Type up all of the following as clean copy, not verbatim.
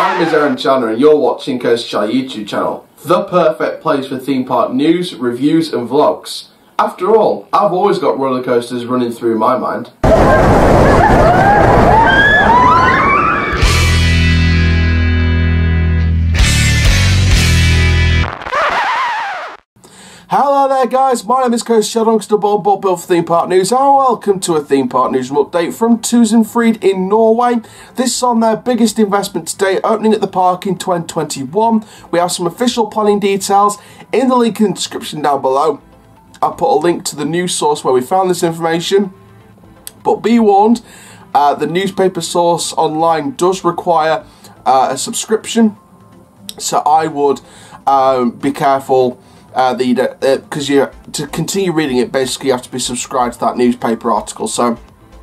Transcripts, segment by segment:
My name is Aaron Chandler and you're watching Coaster Charlie YouTube channel, the perfect place for theme park news, reviews and vlogs. After all, I've always got roller coasters running through my mind. Hello there guys, my name is Coaster Charlie, Bob for Theme Park News, and welcome to a Theme Park News update from Tusenfryd in Norway. This is on their biggest investment to date, opening at the park in 2021. We have some official planning details in the link in the description down below. I'll put a link to the news source where we found this information, but be warned, the newspaper source online does require a subscription, so I would be careful. Because to continue reading it, basically you have to be subscribed to that newspaper article. So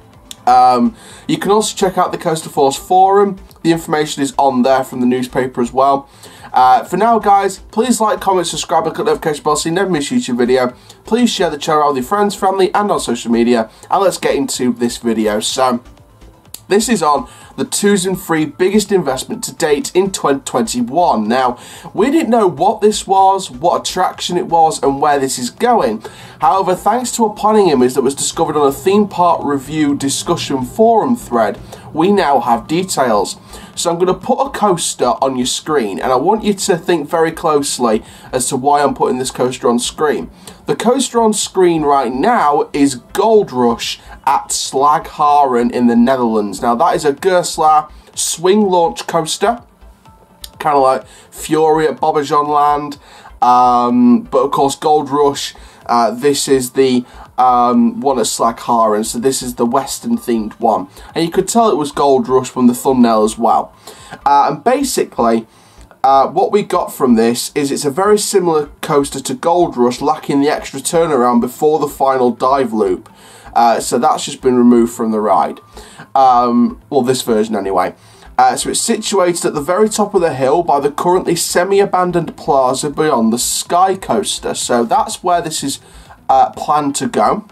you can also check out the Coaster Force forum. The information is on there from the newspaper as well. For now guys, please like, comment, subscribe, and click the notification bell so you never miss a YouTube video. Please share the channel with your friends, family and on social media, and let's get into this video. So this is on the Tusenfryd biggest investment to date in 2021. Now, we didn't know what this was, what attraction it was, and where this is going. However, thanks to a planning image that was discovered on a theme park review discussion forum thread, we now have details. So I'm going to put a coaster on your screen, and I want you to think very closely as to why I'm putting this coaster on screen. The coaster on screen right now is Gold Rush at Slagharen in the Netherlands. Now that is a Gerstlauer swing launch coaster, kind of like Fury at Bobbejaanland, but of course Gold Rush, this is the one at Slagharen, so this is the western themed one, and you could tell it was Gold Rush from the thumbnail as well. And basically what we got from this is it's a very similar coaster to Gold Rush, lacking the extra turnaround before the final dive loop. So that's just been removed from the ride. Well, this version anyway. So it's situated at the very top of the hill by the currently semi-abandoned plaza beyond the Sky Coaster. So that's where this is planned to go.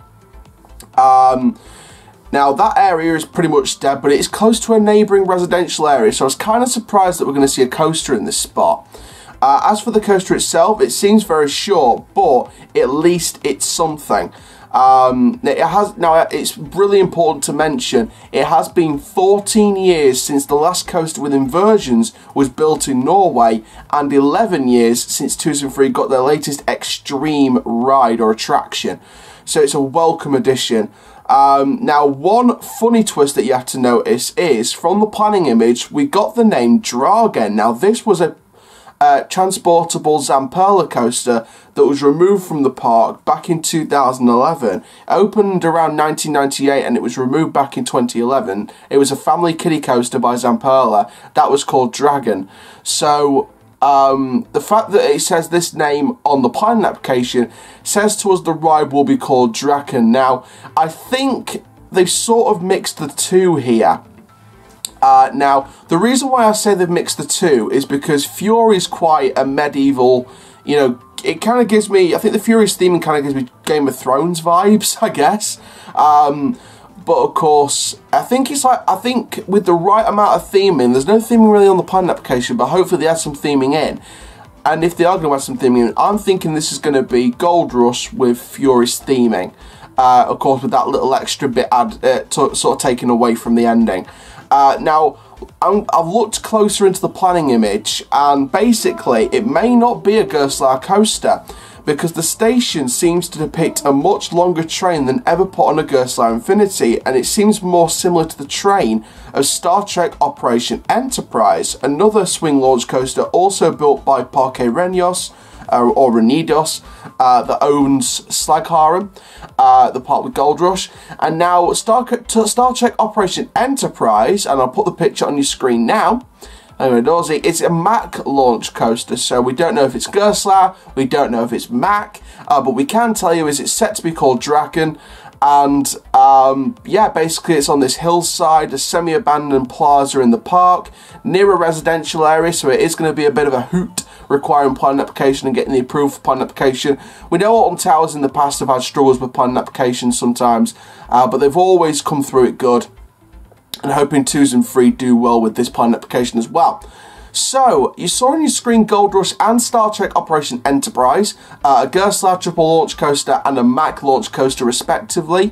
Now that area is pretty much dead, but it is close to a neighbouring residential area, so I was kind of surprised that we're going to see a coaster in this spot. As for the coaster itself, it seems very short, but at least it's something. It's really important to mention, it has been 14 years since the last coaster with inversions was built in Norway, and 11 years since Tusenfryd got their latest extreme ride or attraction. So it's a welcome addition. Now, one funny twist that you have to notice is, from the planning image, we got the name Dragen. Now, this was a transportable Zamperla coaster that was removed from the park back in 2011. It opened around 1998 and it was removed back in 2011. It was a family kiddie coaster by Zamperla that was called Dragen. So the fact that it says this name on the planning application says to us the ride will be called Draken. Now, I think they've sort of mixed the two here. Now, the reason why I say they've mixed the two is because Fury's quite a medieval, you know, it kind of gives me, I think the Fury's theming kind of gives me Game of Thrones vibes, I guess. But of course, I think with the right amount of theming, there's no theming really on the planning application, but hopefully they add some theming in. And if they are going to add some theming in, I'm thinking this is going to be Gold Rush with Fury's theming. Of course, with that little extra bit sort of taken away from the ending. Now, I've looked closer into the planning image, and basically it may not be a Gerstlauer coaster, because the station seems to depict a much longer train than ever put on a Gerstlauer Infinity, and it seems more similar to the train of Star Trek Operation Enterprise, another swing launch coaster also built by Parque Reños, or Renidos, that owns Slagharen, the part with Gold Rush. And now Star Trek Operation Enterprise, and I'll put the picture on your screen now. It's a Mack launch coaster, so we don't know if it's Gerstlauer, we don't know if it's Mack, but we can tell you is it's set to be called Draken. And yeah, basically it's on this hillside, a semi-abandoned plaza in the park, near a residential area, so it is going to be a bit of a hoot requiring planning application and getting the approval for planning application. We know Alton Towers in the past have had struggles with planning applications sometimes, but they've always come through it good, and hoping Tusenfryd do well with this planning application as well. So, you saw on your screen Gold Rush and Star Trek Operation Enterprise, a Gerstlauer triple launch coaster and a Mack launch coaster respectively.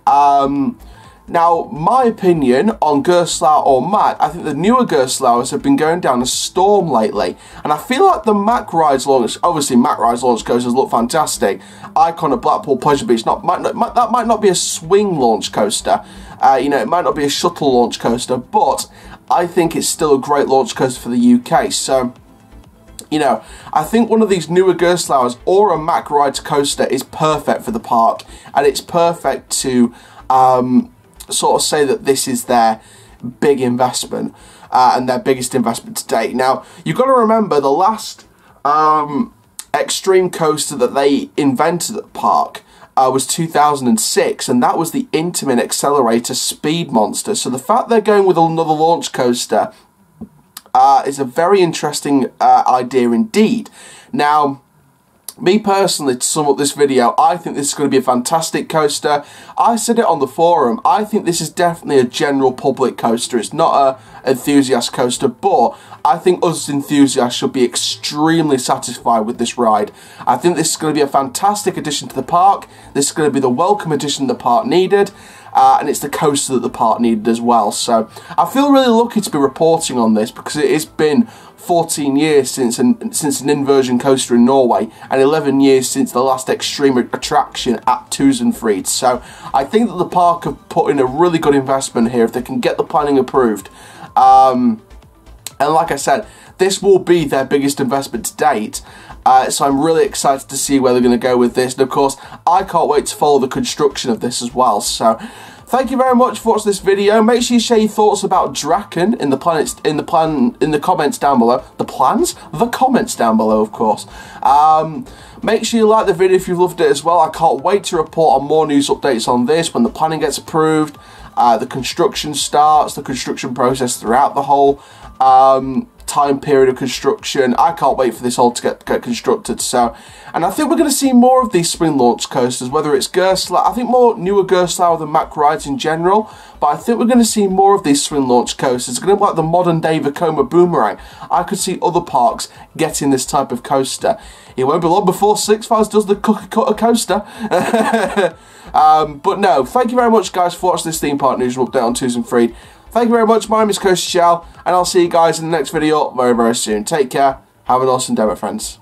Now, my opinion on Gerstlauer or Mack, I think the newer Gerstlauers have been going down a storm lately. And I feel like the Mack Rides launch, obviously Mack Rides launch coasters look fantastic. Icon of Blackpool Pleasure Beach, that might not be a swing launch coaster. You know, it might not be a shuttle launch coaster, but I think it's still a great launch coaster for the UK. So, you know, I think one of these newer Gerstlauers or a Mack Rides coaster is perfect for the park. And it's perfect to sort of say that this is their big investment and their biggest investment to date. Now, you've got to remember the last extreme coaster that they invented at the park was 2006, and that was the Intamin Accelerator Speed Monster. So the fact they're going with another launch coaster is a very interesting idea indeed. Now, me personally, to sum up this video, I think this is going to be a fantastic coaster. I said it on the forum, I think this is definitely a general public coaster. It's not an enthusiast coaster, but I think us enthusiasts should be extremely satisfied with this ride. I think this is going to be a fantastic addition to the park. This is going to be the welcome addition the park needed. And it's the coaster that the park needed as well. So I feel really lucky to be reporting on this because it has been 14 years since an inversion coaster in Norway and 11 years since the last extreme attraction at Tusenfryd. So I think that the park have put in a really good investment here if they can get the planning approved. And like I said, this will be their biggest investment to date. So I'm really excited to see where they're going to go with this. And of course, I can't wait to follow the construction of this as well. So thank you very much for watching this video. Make sure you share your thoughts about Draken in the comments down below. The comments down below, of course. Make sure you like the video if you've loved it as well. I can't wait to report on more news updates on this when the planning gets approved, the construction starts, the construction process throughout the whole time period of construction. I can't wait for this all to get constructed. So, and I think we're going to see more of these spring launch coasters, whether it's Gerstlauer, I think more newer Gerstlauer than Mack Rides in general, but I think we're going to see more of these swing launch coasters. It's going to be like the modern day Vekoma Boomerang. I could see other parks getting this type of coaster. It won't be long before Six Flags does the cookie cutter coaster. But no, thank you very much guys for watching this theme park news update on Tusenfryd. Thank you very much, my name is Coaster Chal, and I'll see you guys in the next video very, very soon. Take care, have an awesome day, my friends.